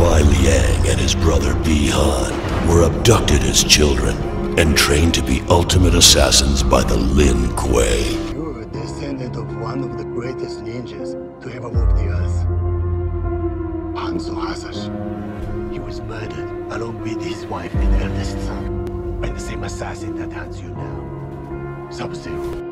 Kuei Liang and his brother Bi-Han were abducted as children and trained to be ultimate assassins by the Lin Kuei. You're a descendant of one of the greatest ninjas to ever walk the earth. Hanzo Hasashi. He was murdered along with his wife and eldest son by the same assassin that hunts you now. Sub-Zero.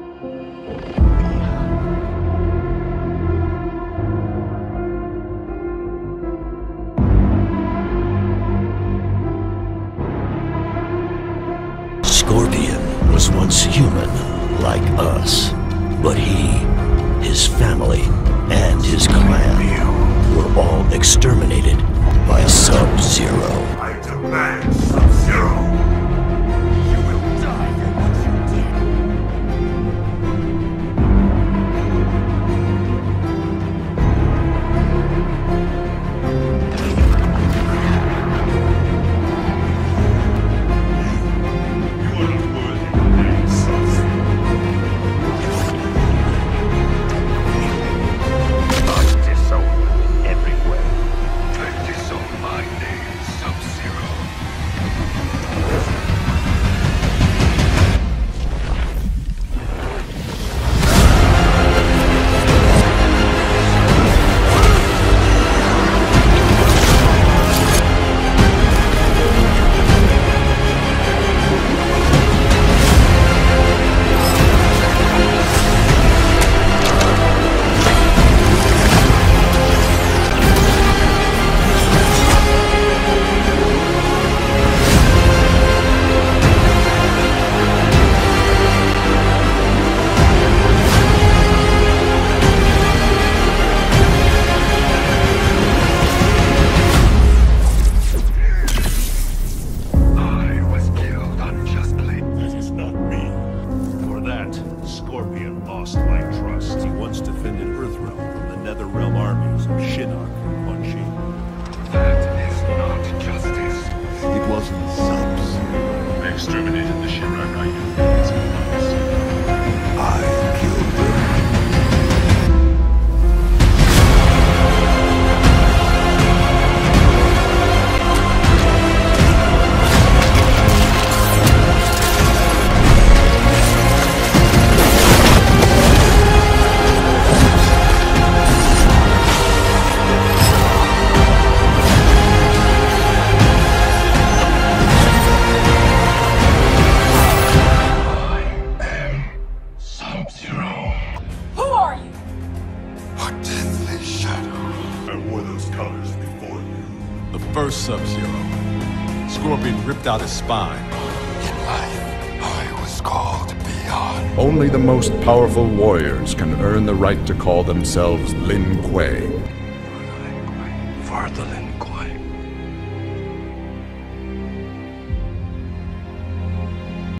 Scorpion was once human, like us. But he, his family, and his clan were all exterminated by Sub-Zero. I demand Sub-Zero! You will die for what you did! You are not worthy of the name Sub-Zero. I disown everywhere. I disown my name, Sub-Zero. Scorpion lost my trust. He once defended Earthrealm from the Netherrealm armies of Shinnok and Quan Chi. That is not justice. It wasn't Sub-Zero. I exterminated the Shinnok I knew as advice. I killed them. Who are you? A deathly shadow. I wore those colors before you. The first Sub-Zero. Scorpion ripped out his spine. In life, I was called beyond. Only the most powerful warriors can earn the right to call themselves Lin Kuei. For the Lin Kuei.